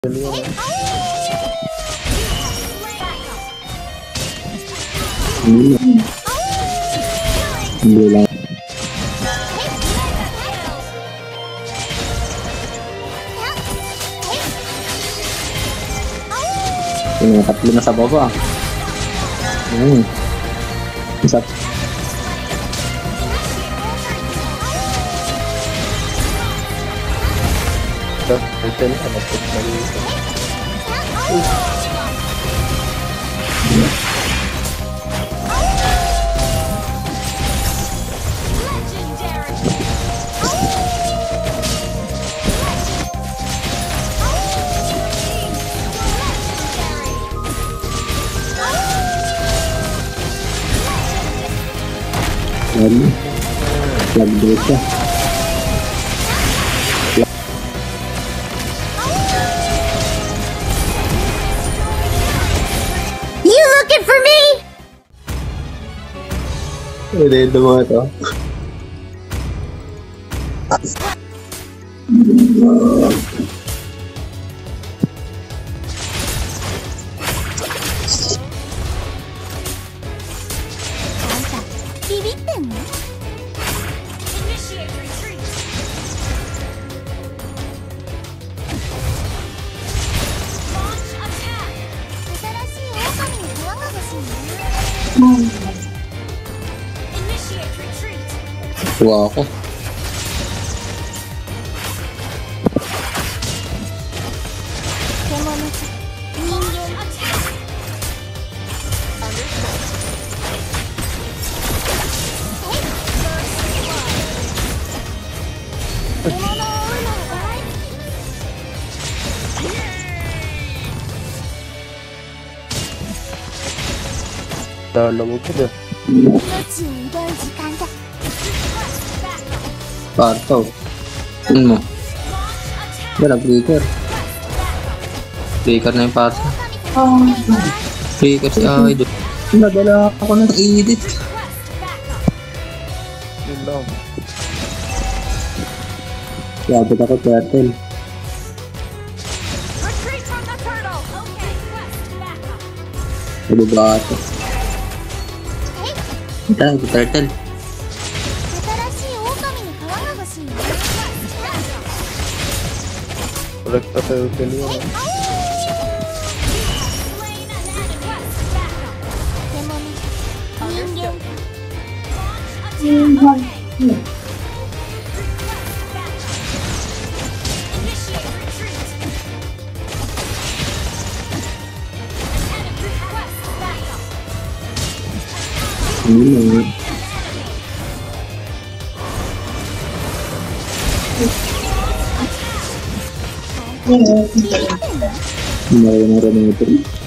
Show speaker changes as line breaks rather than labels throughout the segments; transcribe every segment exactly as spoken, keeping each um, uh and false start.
Hindi lang. Yung tatlo na sa baba. Hmm. Isa. Ito, ito na. Nagpapalito. Lagi. Lagi dulu siya.
You looking for me?
Redo mo ito. Tuwa ako. Dalam ko deh. Parto. Ano mo? Wala, breaker. Breaker na yung parto. Breaker si Idol. Nadala ako ng edit. Yun lang. Sabot ako turtle. Ano ba ito? Ito, ito turtle. Rekta turtle yun. Hmm. Meron na rin ito.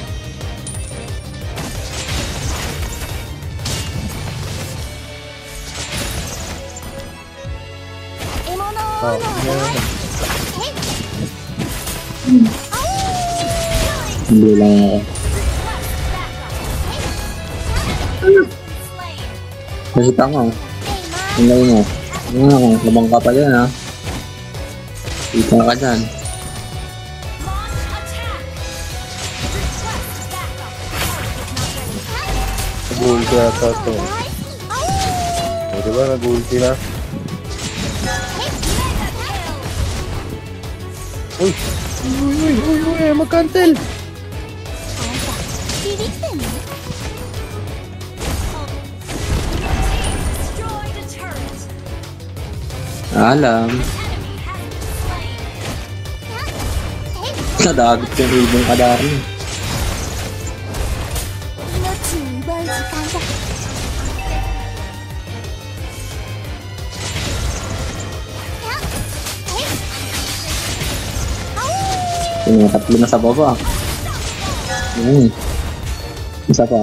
Oh, hindi lang ako. Nakita ko. Tingnan mo. Tingnan mo. Labang ka pa dyan ha. Kita ka dyan. Nag-ulti ata ito. O diba nag-ulti na? Uy! Uy! Uy! Uy! Uy! Mag-cancel! Alam. Nadagit yung ibang kadari. Yung tatlo na sa baba. Hmm. Isa pa.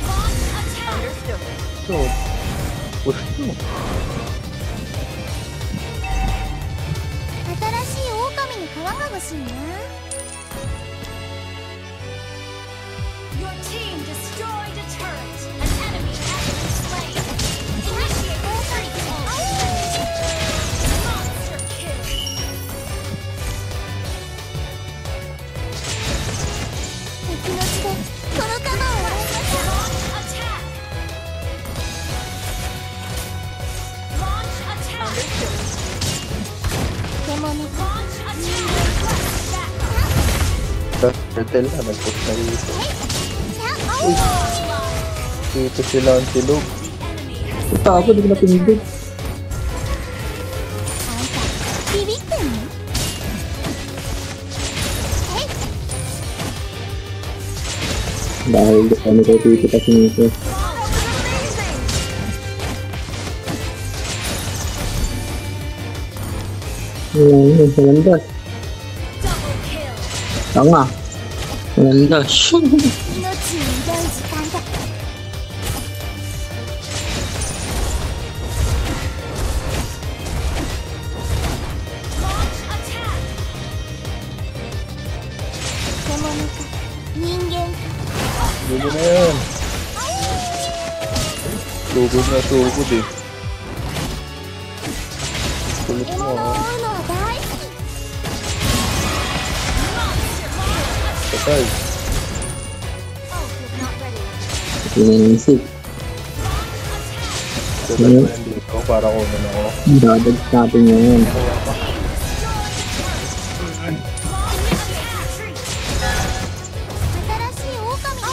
So, push to.
Your team destroyed a turret. An enemy has been slain. Initiate retreat. Monster kill.
Turtle na, nag-push na dito. Uy, dito sila ang silog.
Tapo, di ko na pinindot.
ビビってんの？
Dahil ano ko dito kasi nito. Ayan, yun, salandas.
Double kill.
Tama. Salandas.
命に挑う時間だ。 獣か人間か
Lugo na yan. Lugod na, sugod eh. Kulit
獲
mo
物を
ah.
追うのは大好き
Patay.
Pinanisip.
Patay ko yan dito para kunin ako.
Dadag natin ngayon.
新しい狼。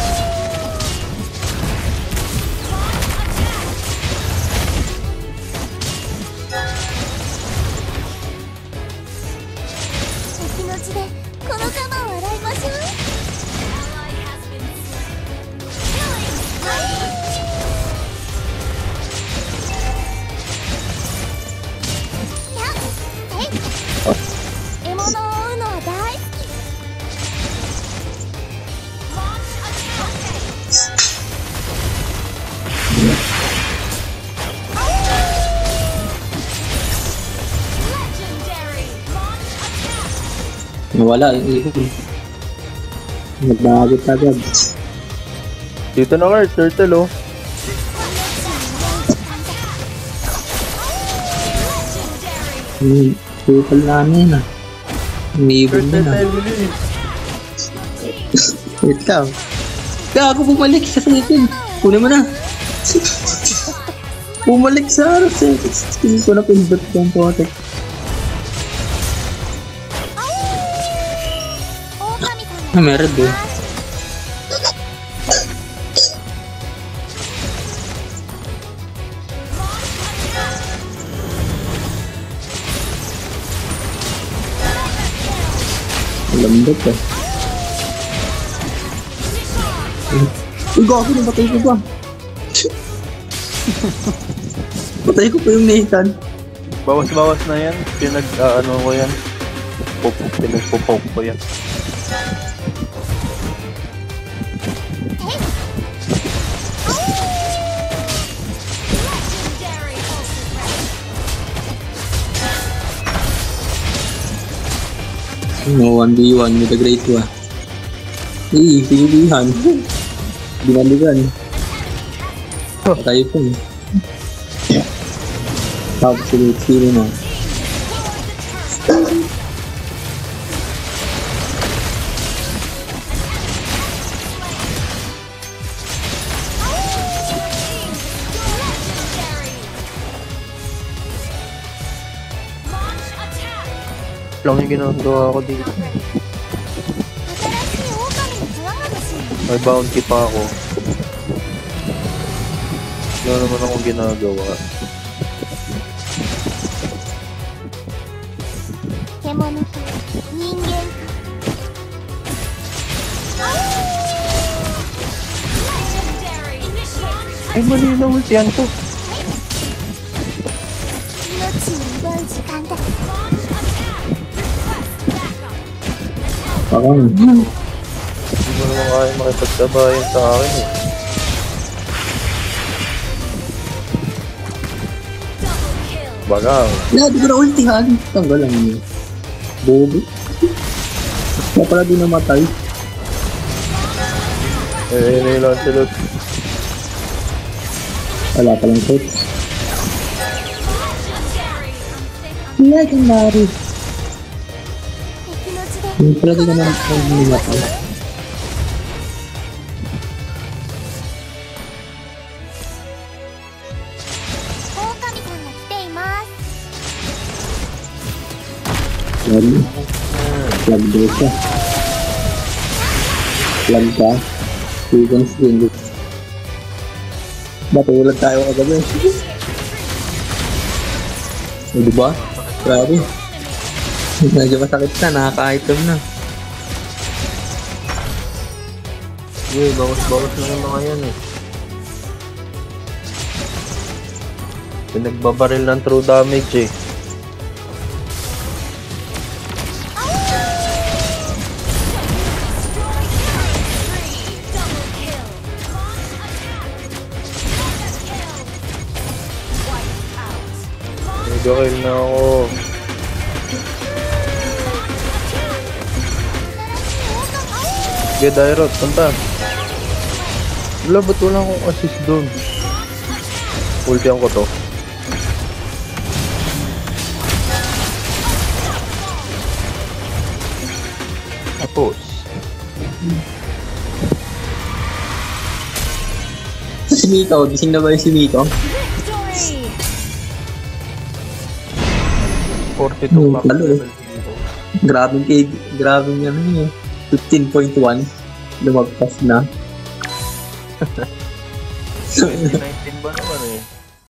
敵の血でこの鎌を洗いましょう。獲物を追うのは大好き。
Nawala yung ihon. Nagbagot agad.
Dito na Kurt, turtle oh.
Hmm, Pupal namin ah. Umibon
Turtle
na
na
na.
Emily.
Wait lang. Kaya ako bumalik sa second. Kunin mo na. Bumalik sa araw sa second ko na pindot ko ang potek.
狼さんが
Ah, meron doon. Lambot eh. Uy, gago, nabatay ko pa. Patay ko pa yung Nathan.
Bawas-bawas na yan. Pinag, ah, ano ko yan. Pop, pinagpopop ko yan.
No, one v one with the great one. Eh, sinibihan. Binaligan. Patay ko eh. Tapos sino na.
Lang yung ginagawa ko dito.
新しい狼の皮が欲しい。
May bounty pa ako. Wala naman akong ginagawa.
獣か人間か。
Ay, mali na ultihan ko.
命に挑う時間だ。
Parang,
Hindi mo naman kaya makipagsabayan sa akin eh. Bagang.
wala, di ko na ultihan. Tanggal lang yun. Bobo. Kaya pala di namatay.
Eh, nailan sila.
Wala palang shots. Legendary.
敵の血で
Yung pala di naman ako nilatay. Yan. Flag daw siya. Lag ka. Seconds din. Matulad tayo kagabi. Eh, diba? Grabe. Medyo masakit na, nakaka-item na.
Sige, bawas-bawas lang yung mga yan eh. Pinagbabaril ng true damage eh.
Double kill. Launch attack. Mega kill. Wipe out. Launch
Nag-kill na ako. Sige, Dairot, punta. Wala, ba't wala akong assist doon? Ultihan ko to. Tapos.
Si Miko, gising na ba yung si Miko?
victory.
forty-two
Hmm,
max
ano eh.
level dito.
Grabing kay, grabing ano yun eh. fifteen point one. Lumagpas na.
twenty nineteen ba naman eh?